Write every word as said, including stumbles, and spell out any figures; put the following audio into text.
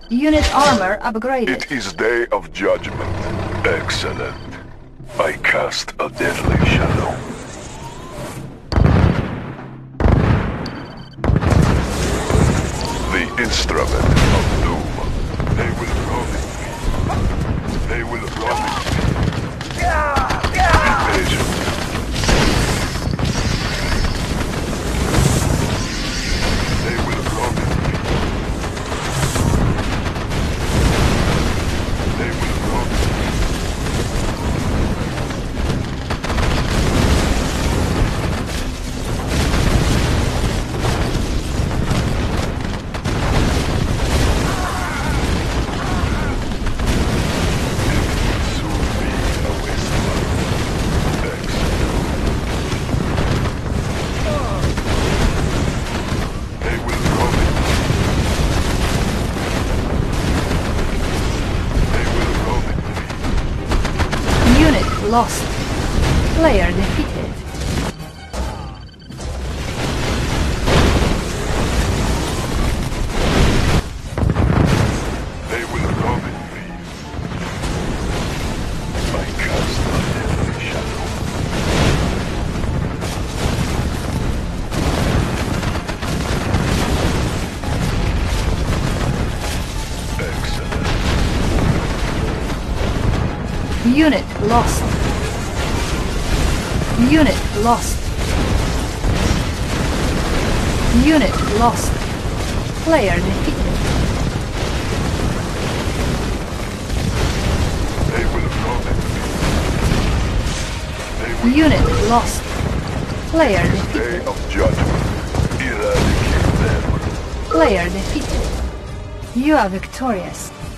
Unit armor upgraded. It is day of judgment. Excellent. I cast a deadly shadow. The instrument of doom. They will run it. They will run it. Be patient. They will run it. They will run it. Lost. Player defeated. They will rob it, please. I cast a deadly shadow. Excellent. Unit lost. Unit lost. Unit lost. Player defeated. They will rob it. They will Unit lost. Player Day defeated. of judgment. Eradicate them. Player defeated. You are victorious.